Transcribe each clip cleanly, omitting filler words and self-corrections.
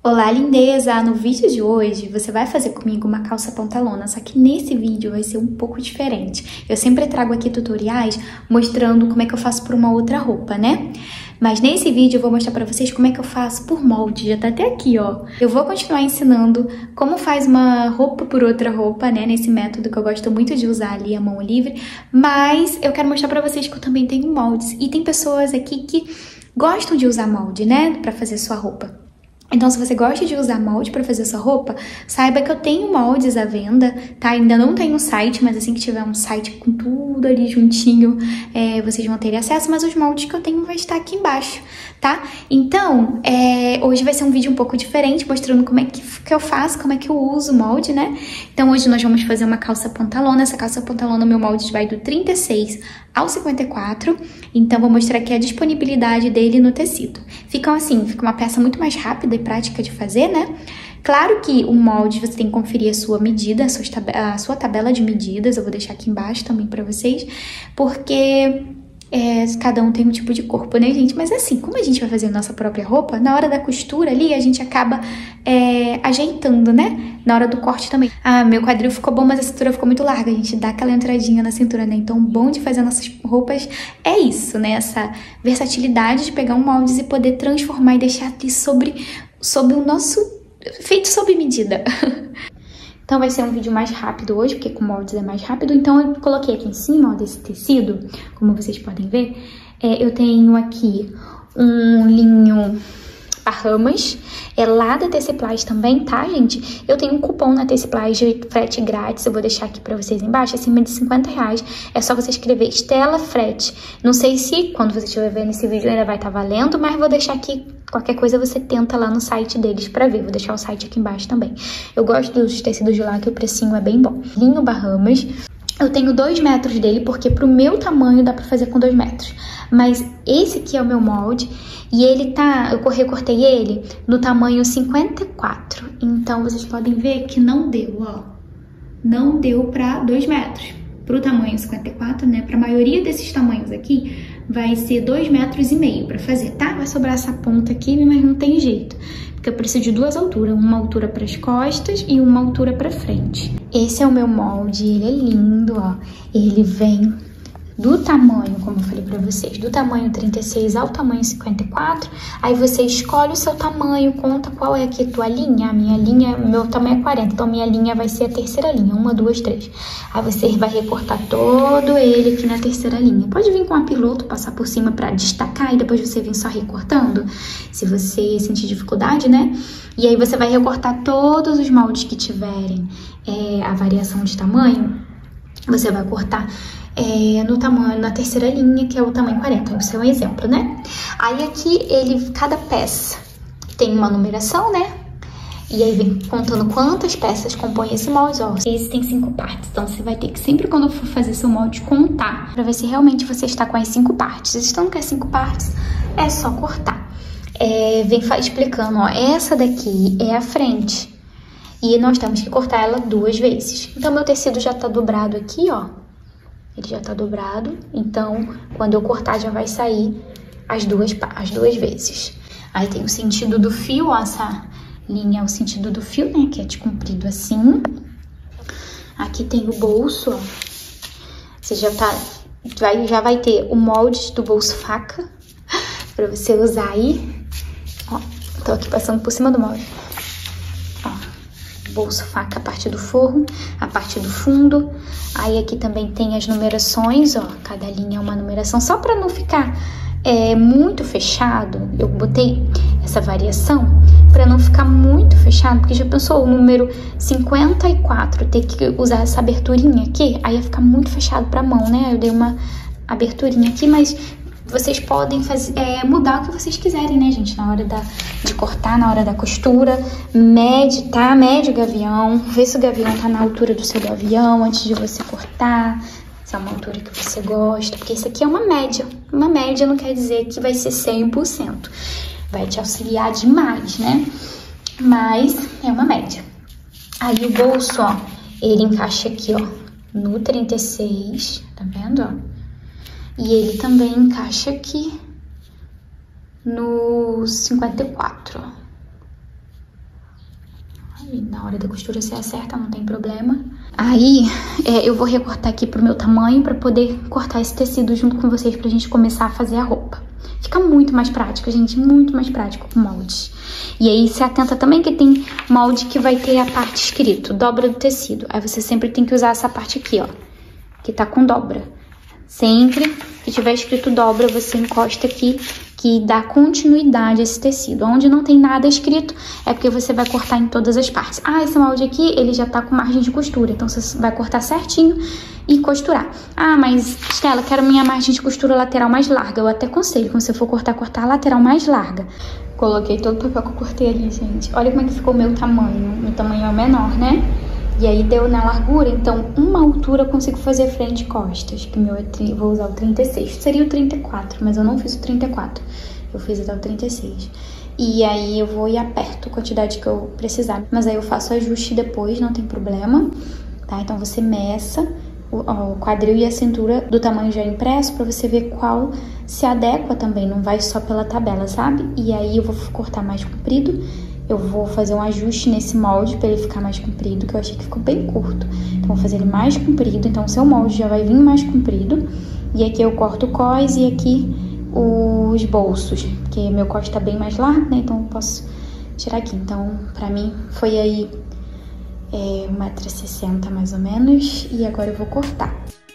Olá, lindeza! No vídeo de hoje, você vai fazer comigo uma calça pantalona, só que nesse vídeo vai ser um pouco diferente. Eu sempre trago aqui tutoriais mostrando como é que eu faço por uma outra roupa, né? Mas nesse vídeo eu vou mostrar pra vocês como é que eu faço por molde, já tá até aqui, ó. Eu vou continuar ensinando como faz uma roupa por outra roupa, né? Nesse método que eu gosto muito de usar ali, a mão livre. Mas eu quero mostrar pra vocês que eu também tenho moldes. E tem pessoas aqui que gostam de usar molde, né? Pra fazer sua roupa. Então, se você gosta de usar molde para fazer sua roupa, saiba que eu tenho moldes à venda, tá? Ainda não tenho um site, mas assim que tiver um site com tudo ali juntinho, vocês vão ter acesso, mas os moldes que eu tenho vai estar aqui embaixo, tá? Então, hoje vai ser um vídeo um pouco diferente, mostrando como é que eu faço, como é que eu uso o molde, né? Então, hoje nós vamos fazer uma calça pantalona. Essa calça pantalona, o meu molde vai do 36 ao 54, então vou mostrar aqui a disponibilidade dele no tecido. Fica uma peça muito mais rápida e prática de fazer, né? Claro que o molde você tem que conferir a sua medida, a sua tabela de medidas, eu vou deixar aqui embaixo também pra vocês, porque cada um tem um tipo de corpo, né, gente? Mas assim, como a gente vai fazer a nossa própria roupa, na hora da costura ali, a gente acaba ajeitando, né? Na hora do corte também. Ah, meu quadril ficou bom, mas a cintura ficou muito larga. A gente dá aquela entradinha na cintura, né? Então, o bom de fazer nossas roupas é isso, né? Essa versatilidade de pegar um molde e poder transformar e deixar ali sobre o nosso... feito sob medida. Então, vai ser um vídeo mais rápido hoje, porque com moldes é mais rápido. Então, eu coloquei aqui em cima, ó, desse tecido, como vocês podem ver, eu tenho aqui um linho Bahamas, lá da Teciplast também, tá, gente? Eu tenho um cupom na Teciplast de frete grátis, eu vou deixar aqui pra vocês embaixo, acima de R$50. É só você escrever Estela Frete. Não sei se, quando você estiver vendo esse vídeo, ainda vai estar valendo, mas vou deixar aqui, qualquer coisa você tenta lá no site deles pra ver. Vou deixar o site aqui embaixo também. Eu gosto dos tecidos de lá, que o precinho é bem bom. Linho Bahamas. Eu tenho 2 metros dele, porque pro meu tamanho dá pra fazer com 2 metros. Mas esse aqui é o meu molde, e ele tá... eu recortei ele no tamanho 54. Então, vocês podem ver que não deu, ó. Não deu pra 2 metros. Pro tamanho 54, né? Pra maioria desses tamanhos aqui, vai ser 2,5 metros pra fazer, tá? Vai sobrar essa ponta aqui, mas não tem jeito. Porque eu preciso de 2 alturas, uma altura para as costas e uma altura para frente. Esse é o meu molde, ele é lindo, ó. Ele vem do tamanho, como eu falei pra vocês, do tamanho 36 ao tamanho 54. Aí você escolhe o seu tamanho, conta qual é aqui a tua linha. A minha linha, meu tamanho é 40, então minha linha vai ser a terceira linha, 1, 2, 3. Aí você vai recortar todo ele aqui na terceira linha. Pode vir com a piloto, passar por cima pra destacar e depois você vem só recortando, se você sentir dificuldade, né? E aí você vai recortar todos os moldes que tiverem a variação de tamanho. Você vai cortar no tamanho, na terceira linha, que é o tamanho 40. Isso é um exemplo, né? Aí aqui, cada peça tem uma numeração, né? E aí vem contando quantas peças compõem esse molde, ó. Esse tem 5 partes, então você vai ter que sempre quando for fazer seu molde contar, pra ver se realmente você está com as 5 partes. Se você não quer 5 partes, é só cortar. Vem explicando, ó, essa daqui é a frente. E nós temos que cortar ela 2 vezes. Então, meu tecido já tá dobrado aqui, ó. Ele já tá dobrado. Então, quando eu cortar, já vai sair as duas vezes. Aí tem o sentido do fio, ó. Essa linha é o sentido do fio, né? Que é de comprido assim. Aqui tem o bolso, ó. Você já vai ter o molde do bolso faca pra você usar aí. Ó, tô aqui passando por cima do molde. Bolso faca, a parte do forro, a parte do fundo. Aí aqui também tem as numerações, ó. Cada linha é uma numeração. Só pra não ficar muito fechado, eu botei essa variação pra não ficar muito fechado, porque já pensou o número 54 ter que usar essa aberturinha aqui? Aí ia ficar muito fechado pra mão, né? Eu dei uma aberturinha aqui, mas vocês podem mudar o que vocês quiserem, né, gente? Na hora de cortar, na hora da costura. Mede, tá? Mede o gavião. Vê se o gavião tá na altura do seu gavião antes de você cortar. Se é uma altura que você gosta. Porque isso aqui é uma média. Uma média não quer dizer que vai ser 100%. Vai te auxiliar demais, né? Mas é uma média. Aí o bolso, ó, ele encaixa aqui, ó, no 36. Tá vendo, ó? E ele também encaixa aqui no 54, ó. E na hora da costura você acerta, não tem problema. Aí, eu vou recortar aqui pro meu tamanho pra poder cortar esse tecido junto com vocês pra gente começar a fazer a roupa. Fica muito mais prático, gente, muito mais prático com moldes. E aí, se atenta também que tem molde que vai ter a parte escrito, dobra do tecido. Aí você sempre tem que usar essa parte aqui, ó, que tá com dobra. Sempre que tiver escrito dobra, você encosta aqui, que dá continuidade a esse tecido. Onde não tem nada escrito, é porque você vai cortar em todas as partes. Ah, esse molde aqui, ele já tá com margem de costura, então você vai cortar certinho e costurar. Ah, mas, Estela, quero minha margem de costura lateral mais larga. Eu até aconselho, quando você for cortar a lateral mais larga. Coloquei todo o papel que eu cortei ali, gente. Olha como é que ficou o meu tamanho. Meu tamanho é o menor, né? E aí deu na largura, então uma altura eu consigo fazer frente e costas, que meu vou usar o 36. Seria o 34, mas eu não fiz o 34. Eu fiz até o 36. E aí eu vou e aperto a quantidade que eu precisar. Mas aí eu faço ajuste depois, não tem problema, tá? Então você meça o quadril e a cintura do tamanho já impresso pra você ver qual se adequa também, não vai só pela tabela, sabe? E aí eu vou cortar mais comprido. Eu vou fazer um ajuste nesse molde pra ele ficar mais comprido, que eu achei que ficou bem curto. Então, vou fazer ele mais comprido. Então, o seu molde já vai vir mais comprido. E aqui eu corto o cós e aqui os bolsos. Porque meu cós tá bem mais largo, né? Então, eu posso tirar aqui. Então, pra mim, foi aí 1,60 m mais ou menos. E agora eu vou cortar.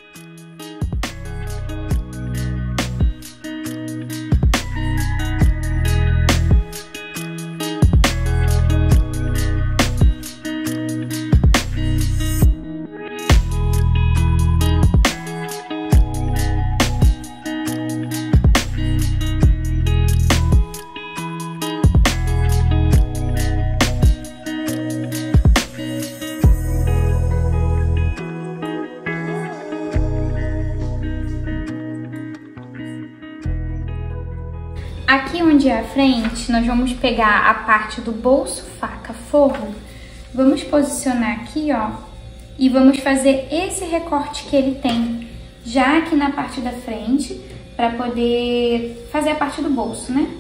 Aqui onde é a frente, nós vamos pegar a parte do bolso, faca, forro. Vamos posicionar aqui, ó, e vamos fazer esse recorte que ele tem já aqui na parte da frente, para poder fazer a parte do bolso, né?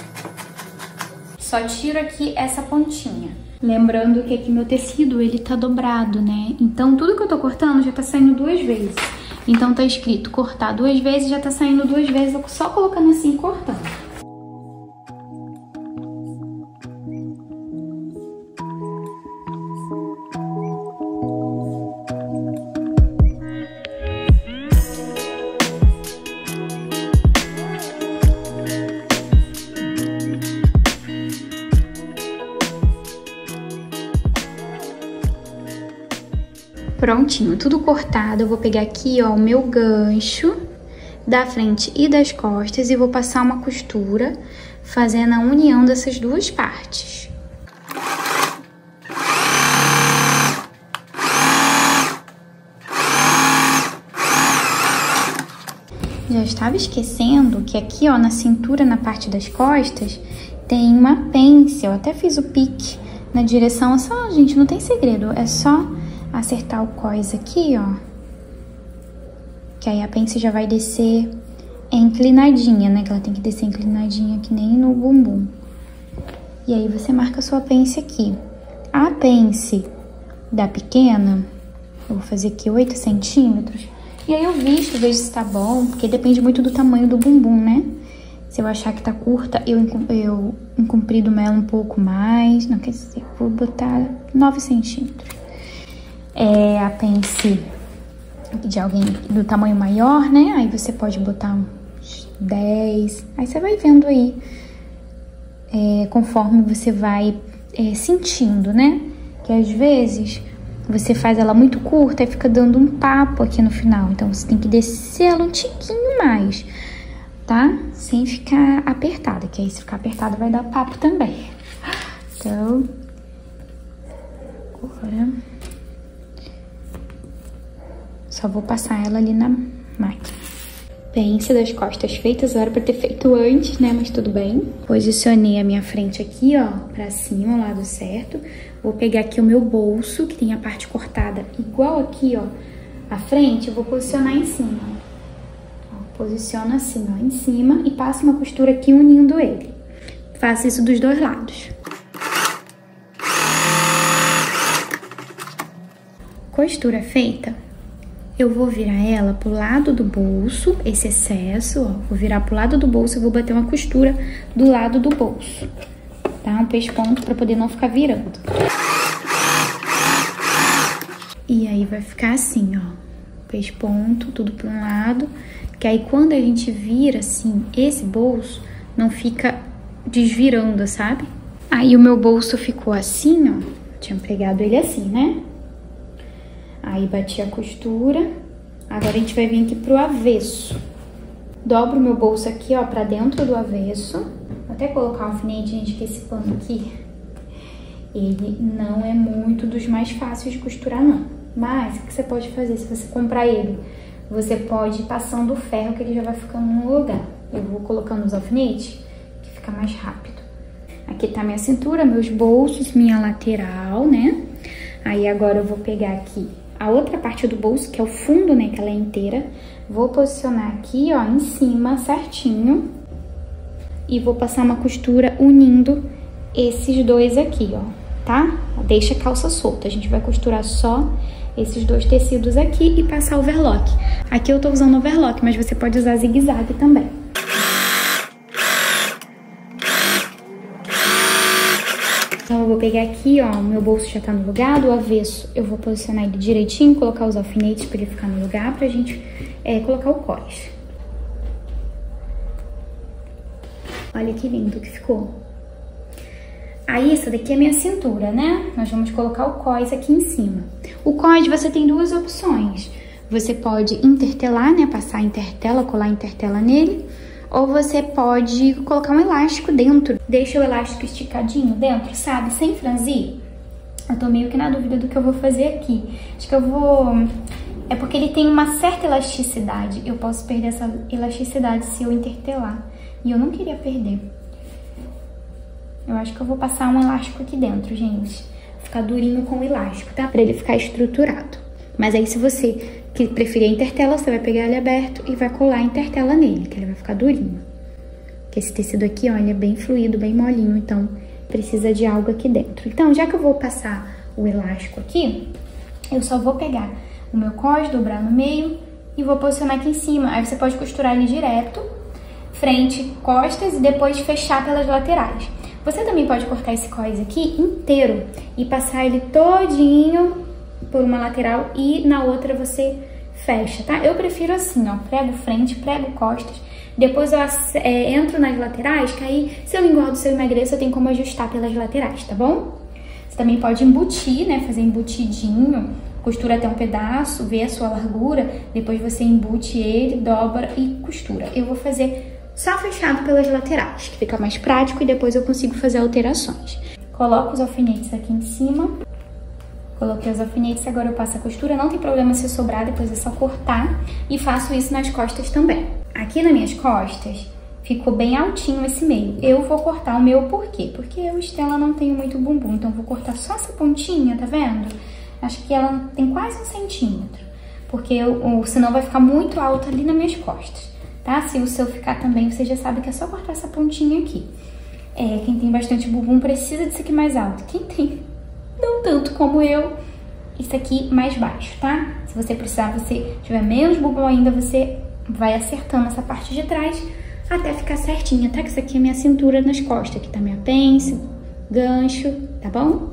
Só tiro aqui essa pontinha. Lembrando que aqui meu tecido, ele tá dobrado, né? Então, tudo que eu tô cortando já tá saindo 2 vezes. Então, tá escrito cortar 2 vezes, já tá saindo 2 vezes, eu só colocando assim e cortando. Prontinho, tudo cortado. Eu vou pegar aqui, ó, o meu gancho da frente e das costas e vou passar uma costura fazendo a união dessas duas partes. Já estava esquecendo que aqui, ó, na cintura, na parte das costas, tem uma pence. Eu até fiz o pique na direção. É só, gente, não tem segredo, é só acertar o cós aqui, ó, que aí a pence já vai descer inclinadinha, né, que ela tem que descer inclinadinha que nem no bumbum. E aí você marca a sua pence aqui. A pence da pequena, eu vou fazer aqui 8 centímetros, e aí eu vejo se tá bom, porque depende muito do tamanho do bumbum, né? Se eu achar que tá curta, eu comprido ela um pouco mais, não, quer dizer, vou botar 9 centímetros. A pence de alguém do tamanho maior, né? Aí você pode botar uns 10. Aí você vai vendo aí, conforme você vai sentindo, né? Que às vezes você faz ela muito curta e fica dando um papo aqui no final. Então você tem que descer ela um tiquinho mais, tá? Sem ficar apertada, que aí se ficar apertada vai dar papo também. Então, agora só vou passar ela ali na máquina. Pence das costas feitas, era pra ter feito antes, né? Mas tudo bem. Posicionei a minha frente aqui, ó, pra cima, o lado certo. Vou pegar aqui o meu bolso, que tem a parte cortada igual aqui, ó, a frente. Eu vou posicionar em cima. Ó, posiciono assim, ó, em cima e passo uma costura aqui unindo ele. Faço isso dos dois lados. costura feita, eu vou virar ela pro lado do bolso, esse excesso, ó, vou virar pro lado do bolso e vou bater uma costura do lado do bolso, tá? Um pesponto pra poder não ficar virando. E aí vai ficar assim, ó, pesponto, tudo pra um lado, que aí quando a gente vira assim, esse bolso não fica desvirando, sabe? Aí o meu bolso ficou assim, ó, tinha pegado ele assim, né? Aí bati a costura, agora a gente vai vir aqui pro avesso. Dobro o meu bolso aqui, ó, pra dentro do avesso. Vou até colocar o alfinete, gente, que esse pano aqui, ele não é muito dos mais fáceis de costurar, não. Mas, o que você pode fazer se você comprar ele? Você pode ir passando o ferro, que ele já vai ficando no lugar. Eu vou colocando os alfinetes, que fica mais rápido. Aqui tá minha cintura, meus bolsos, minha lateral, né? Aí agora eu vou pegar aqui a outra parte do bolso, que é o fundo, né, que ela é inteira. Vou posicionar aqui, ó, em cima, certinho. E vou passar uma costura unindo esses dois aqui, ó, tá? Deixa a calça solta. A gente vai costurar só esses dois tecidos aqui e passar overlock. Aqui eu tô usando overlock, mas você pode usar zigue-zague também. Então, eu vou pegar aqui, ó, o meu bolso já tá no lugar, do avesso eu vou posicionar ele direitinho, colocar os alfinetes pra ele ficar no lugar, pra gente colocar o cós. Olha que lindo que ficou. Aí, essa daqui é minha cintura, né? Nós vamos colocar o cós aqui em cima. O cós, você tem duas opções. Você pode intertelar, né? Passar intertela, colar intertela nele. Ou você pode colocar um elástico dentro. Deixa o elástico esticadinho dentro, sabe? Sem franzir. Eu tô meio que na dúvida do que eu vou fazer aqui. Acho que eu vou... É porque ele tem uma certa elasticidade. Eu posso perder essa elasticidade se eu intertelar. E eu não queria perder. Eu acho que eu vou passar um elástico aqui dentro, gente. Ficar durinho com o elástico, tá? Pra ele ficar estruturado. Mas aí, se você que preferir a intertela, você vai pegar ele aberto e vai colar a intertela nele, que ele vai ficar durinho. Porque esse tecido aqui, ó, ele é bem fluido, bem molinho, então precisa de algo aqui dentro. Então, já que eu vou passar o elástico aqui, eu só vou pegar o meu cós, dobrar no meio e vou posicionar aqui em cima. Aí você pode costurar ele direto, frente, costas e depois fechar pelas laterais. Você também pode cortar esse cós aqui inteiro e passar ele todinho por uma lateral e na outra você fecha, tá? Eu prefiro assim, ó, prego frente, prego costas, depois eu entro nas laterais, que aí se eu engordo, se eu emagreço, eu tenho como ajustar pelas laterais, tá bom? Você também pode embutir, né, fazer embutidinho, costura até um pedaço, vê a sua largura, depois você embute ele, dobra e costura. Eu vou fazer só fechado pelas laterais, que fica mais prático e depois eu consigo fazer alterações. Coloco os alfinetes aqui em cima. Coloquei os alfinetes, agora eu passo a costura. Não tem problema se sobrar, depois é só cortar. E faço isso nas costas também. Aqui nas minhas costas, ficou bem altinho esse meio. Eu vou cortar o meu por quê? Porque eu, Estela, não tenho muito bumbum. Então, eu vou cortar só essa pontinha, tá vendo? Acho que ela tem quase 1 centímetro. Porque senão vai ficar muito alto ali nas minhas costas, tá? Se o seu ficar também, você já sabe que é só cortar essa pontinha aqui. Quem tem bastante bumbum precisa disso aqui mais alto. Quem tem... não tanto como eu, isso aqui mais baixo, tá? Se você precisar, você tiver menos bumbum ainda, você vai acertando essa parte de trás até ficar certinha, tá? Que isso aqui é minha cintura nas costas, aqui tá minha pence, gancho, tá bom?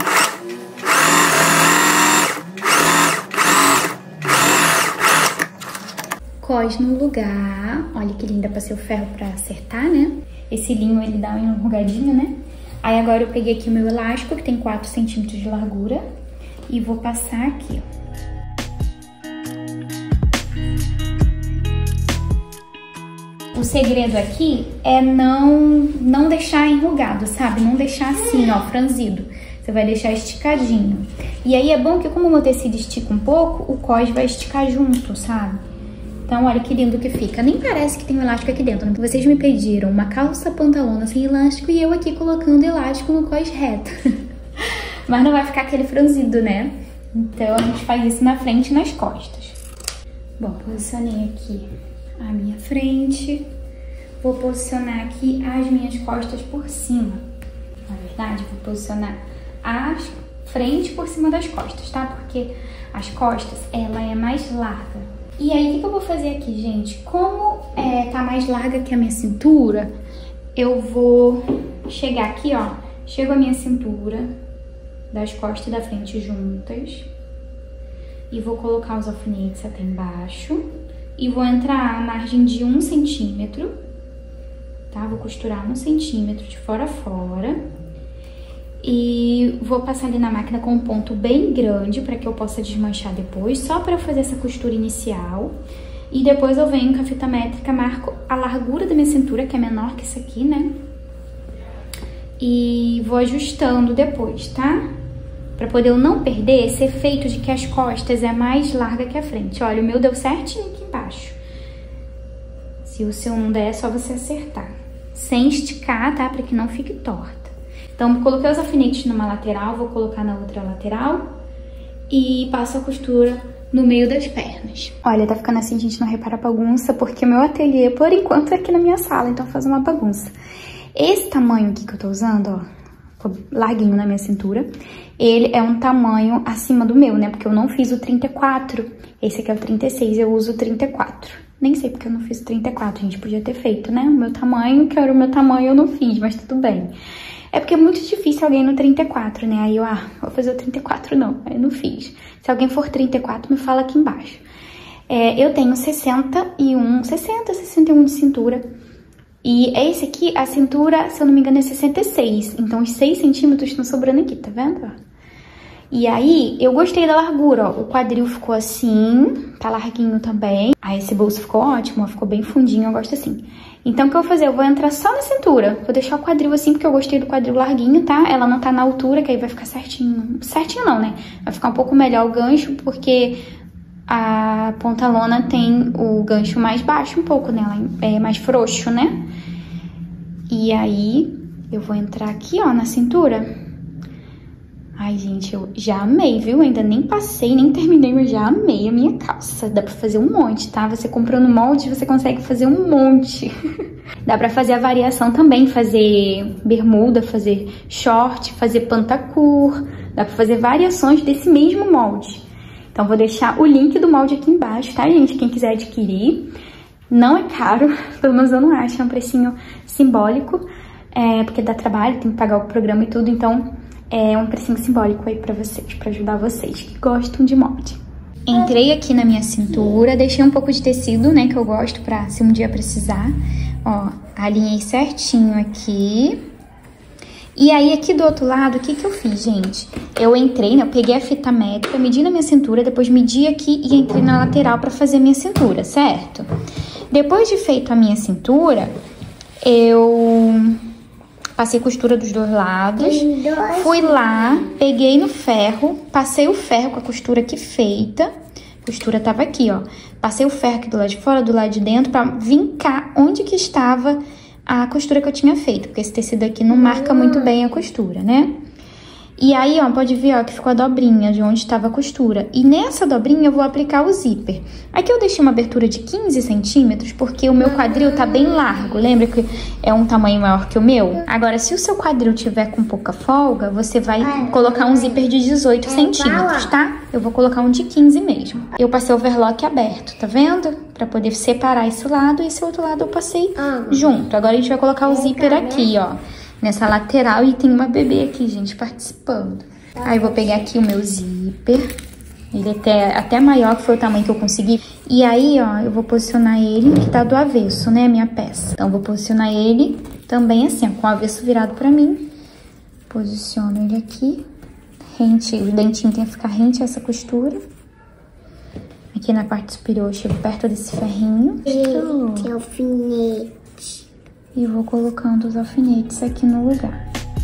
Cós no lugar, olha que linda, passei o ferro pra acertar, né? Esse linho, ele dá uma enrugadinha, né? Aí agora eu peguei aqui o meu elástico, que tem 4 centímetros de largura, e vou passar aqui, ó. O segredo aqui é não deixar enrugado, sabe? Não deixar assim, ó, franzido. Você vai deixar esticadinho. E aí é bom que, como o meu tecido estica um pouco, o cós vai esticar junto, sabe? Então, olha que lindo que fica. Nem parece que tem um elástico aqui dentro. Vocês me pediram uma calça pantalona sem elástico e eu aqui colocando elástico no cós reto. Mas não vai ficar aquele franzido, né? Então, a gente faz isso na frente e nas costas. Bom, posicionei aqui a minha frente. Vou posicionar aqui as minhas costas por cima. Na verdade, vou posicionar as frente por cima das costas, tá? Porque as costas, ela é mais larga. E aí, o que eu vou fazer aqui, gente? Como tá mais larga que a minha cintura, eu vou chegar aqui, ó. Chego a minha cintura das costas e da frente juntas. E vou colocar os alfinetes até embaixo. E vou entrar a margem de 1 centímetro, tá? Vou costurar 1 centímetro de fora a fora. E vou passar ali na máquina com um ponto bem grande para que eu possa desmanchar depois, só para fazer essa costura inicial. E depois eu venho com a fita métrica, marco a largura da minha cintura, que é menor que isso aqui, né? E vou ajustando depois, tá? Pra poder eu não perder esse efeito de que as costas é mais larga que a frente. Olha, o meu deu certinho aqui embaixo. Se o seu não der, é só você acertar. Sem esticar, tá? Pra que não fique torta. Então, coloquei os alfinetes numa lateral, vou colocar na outra lateral. E passo a costura no meio das pernas. Olha, tá ficando assim, a gente não repara a bagunça, porque o meu ateliê, por enquanto, é aqui na minha sala, então faz uma bagunça. Esse tamanho aqui que eu tô usando, ó, larguinho na minha cintura, ele é um tamanho acima do meu, né? Porque eu não fiz o 34, esse aqui é o 36, eu uso o 34. Nem sei porque eu não fiz o 34, a gente podia ter feito, né? O meu tamanho, que era o meu tamanho, eu não fiz, mas tudo bem. É porque é muito difícil alguém no 34, né? Aí eu, vou fazer o 34 não, aí eu não fiz. Se alguém for 34, me fala aqui embaixo. Eu tenho 61 de cintura. E esse aqui, a cintura, se eu não me engano, é 66. Então, os 6 centímetros estão sobrando aqui, tá vendo? E aí, eu gostei da largura, ó. O quadril ficou assim, tá larguinho também. Aí, esse bolso ficou ótimo, ó, ficou bem fundinho, eu gosto assim. Então, o que eu vou fazer? Eu vou entrar só na cintura. Vou deixar o quadril assim, porque eu gostei do quadril larguinho, tá? Ela não tá na altura, que aí vai ficar certinho. Certinho não, né? Vai ficar um pouco melhor o gancho, porque a pontalona tem o gancho mais baixo um pouco, né? Ela é mais frouxo, né? E aí, eu vou entrar aqui, ó, na cintura. Ai, gente, eu já amei, viu? Ainda nem passei, nem terminei, mas já amei a minha calça. Dá pra fazer um monte, tá? Você comprando molde, você consegue fazer um monte. Dá pra fazer a variação também, fazer bermuda, fazer short, fazer pantacur. Dá pra fazer variações desse mesmo molde. Então, vou deixar o link do molde aqui embaixo, tá, gente? Quem quiser adquirir. Não é caro, pelo menos eu não acho, é um precinho simbólico. Porque dá trabalho, tem que pagar o programa e tudo, então é um precinho simbólico aí pra vocês, pra ajudar vocês que gostam de molde. Entrei aqui na minha cintura, deixei um pouco de tecido, né, que eu gosto pra se um dia precisar. Ó, alinhei certinho aqui. E aí, aqui do outro lado, o que que eu fiz, gente? Eu entrei, né, eu peguei a fita métrica, medi na minha cintura, depois medi aqui e entrei na lateral pra fazer a minha cintura, certo? Depois de feito a minha cintura, eu passei costura dos dois lados, fui lá, peguei no ferro, passei o ferro com a costura aqui feita, a costura tava aqui, ó. Passei o ferro aqui do lado de fora, do lado de dentro, pra vincar onde que estava a costura que eu tinha feito, porque esse tecido aqui não marca muito bem a costura, né? E aí, ó, pode ver, ó, que ficou a dobrinha de onde estava a costura. E nessa dobrinha eu vou aplicar o zíper. Aqui eu deixei uma abertura de 15 centímetros, porque o meu quadril tá bem largo. Lembra que é um tamanho maior que o meu? Agora, se o seu quadril tiver com pouca folga, você vai colocar um zíper de 18 centímetros, tá? Eu vou colocar um de 15 mesmo. Eu passei o overlock aberto, tá vendo? Pra poder separar esse lado e esse outro lado eu passei junto. Agora a gente vai colocar o zíper aqui, ó, nessa lateral, e tem uma bebê aqui, gente, participando. Aí eu vou pegar aqui o meu zíper. Ele é até maior, que foi o tamanho que eu consegui. E aí, ó, eu vou posicionar ele, que tá do avesso, né, a minha peça. Então, eu vou posicionar ele também assim, ó, com o avesso virado pra mim. Posiciono ele aqui. Rente, o dentinho tem que ficar rente a essa costura. Aqui na parte superior, eu chego perto desse ferrinho. Tem alfinete. E vou colocando os alfinetes aqui no lugar.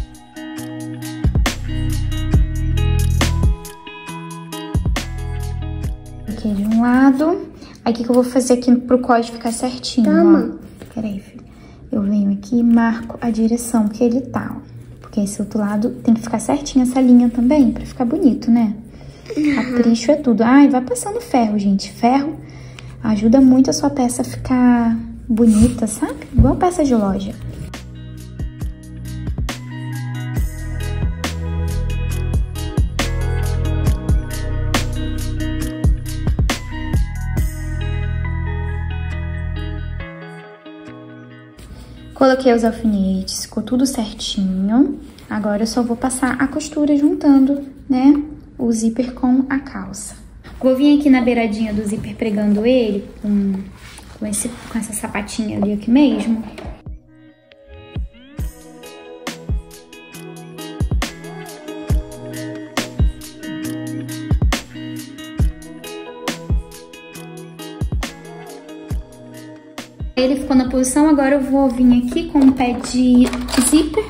Aqui de um lado. Aí, o que eu vou fazer aqui pro código ficar certinho, ó. Peraí, filha. Eu venho aqui e marco a direção que ele tá, ó. Porque esse outro lado tem que ficar certinho essa linha também, pra ficar bonito, né? Capricho é tudo. Ai, vai passando ferro, gente. Ferro ajuda muito a sua peça a ficar bonita, sabe? Igual peça de loja. Coloquei os alfinetes, ficou tudo certinho. Agora eu só vou passar a costura juntando, né, o zíper com a calça. Vou vir aqui na beiradinha do zíper pregando ele com essa sapatinha ali aqui mesmo. Ele ficou na posição, agora eu vou vir aqui com o pé de zíper.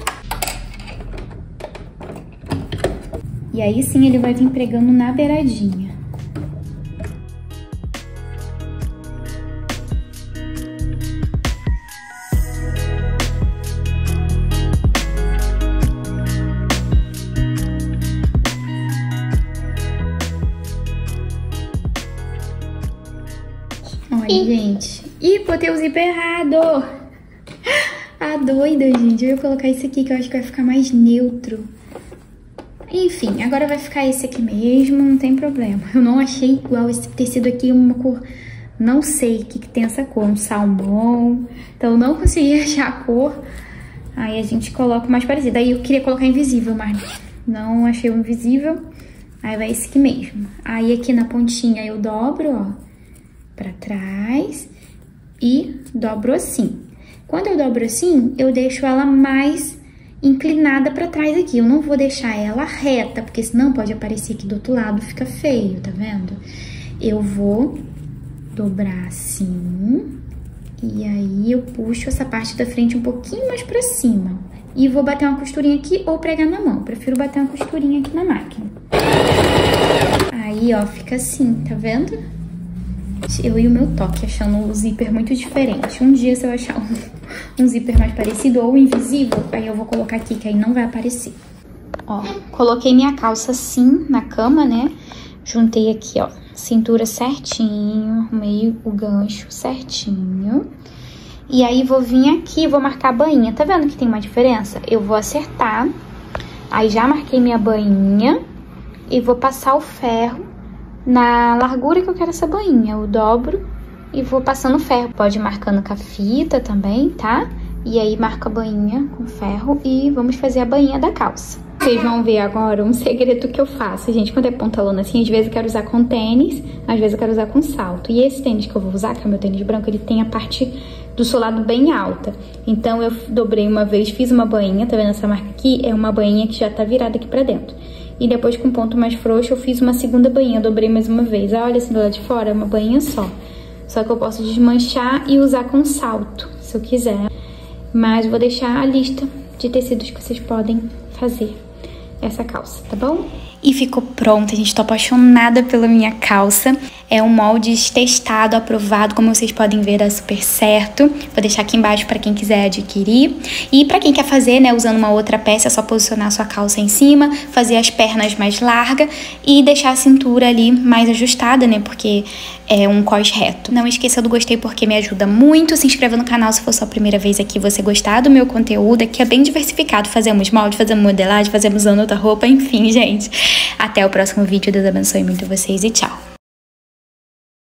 E aí sim ele vai vir pregando na beiradinha. Olha, gente. Ih, botei o zíper errado. Ah, doida, gente. Eu ia colocar esse aqui que eu acho que vai ficar mais neutro. Enfim, agora vai ficar esse aqui mesmo, não tem problema. Eu não achei igual esse tecido aqui, uma cor... Não sei o que tem essa cor, um salmão. Então eu não consegui achar a cor. Aí a gente coloca o mais parecido. Aí eu queria colocar invisível, mas não achei o invisível. Aí vai esse aqui mesmo. Aí aqui na pontinha eu dobro, ó, pra trás e dobro assim. Quando eu dobro assim, eu deixo ela mais inclinada pra trás aqui. Eu não vou deixar ela reta, porque senão pode aparecer aqui do outro lado, fica feio, tá vendo? Eu vou dobrar assim, e aí eu puxo essa parte da frente um pouquinho mais pra cima. E vou bater uma costurinha aqui ou pregar na mão. Prefiro bater uma costurinha aqui na máquina. Aí, ó, fica assim, tá vendo? Eu e o meu toque, achando o zíper muito diferente. Um dia, se eu achar um zíper mais parecido ou invisível, aí eu vou colocar aqui, que aí não vai aparecer. Ó, coloquei minha calça assim na cama, né? Juntei aqui, ó, cintura certinho, meio o gancho certinho. E aí vou vir aqui e vou marcar a bainha. Tá vendo que tem uma diferença? Eu vou acertar, aí já marquei minha bainha e vou passar o ferro na largura que eu quero essa bainha. Eu dobro e vou passando ferro. Pode ir marcando com a fita também, tá? E aí marca a bainha com ferro e vamos fazer a bainha da calça. Vocês vão ver agora um segredo que eu faço, gente. Quando é pantalona assim, às vezes eu quero usar com tênis, às vezes eu quero usar com salto. E esse tênis que eu vou usar, que é o meu tênis branco, ele tem a parte do solado bem alta. Então eu dobrei uma vez, fiz uma bainha, tá vendo essa marca aqui? É uma bainha que já tá virada aqui pra dentro. E depois com ponto mais frouxo eu fiz uma segunda bainha, dobrei mais uma vez. Olha assim do lado de fora, é uma bainha só. Só que eu posso desmanchar e usar com salto, se eu quiser. Mas vou deixar a lista de tecidos que vocês podem fazer essa calça, tá bom? E ficou pronta, gente. Tô apaixonada pela minha calça. É um molde testado, aprovado, como vocês podem ver, dá super certo. Vou deixar aqui embaixo para quem quiser adquirir. E para quem quer fazer, né, usando uma outra peça, é só posicionar a sua calça em cima, fazer as pernas mais largas e deixar a cintura ali mais ajustada, né, porque é um cós reto. Não esqueça do gostei, porque me ajuda muito. Se inscreva no canal se for sua primeira vez aqui, você gostar do meu conteúdo. Aqui é bem diversificado. Fazemos molde, fazemos modelagem, fazemos usando outra roupa, enfim, gente. Até o próximo vídeo. Deus abençoe muito vocês e tchau!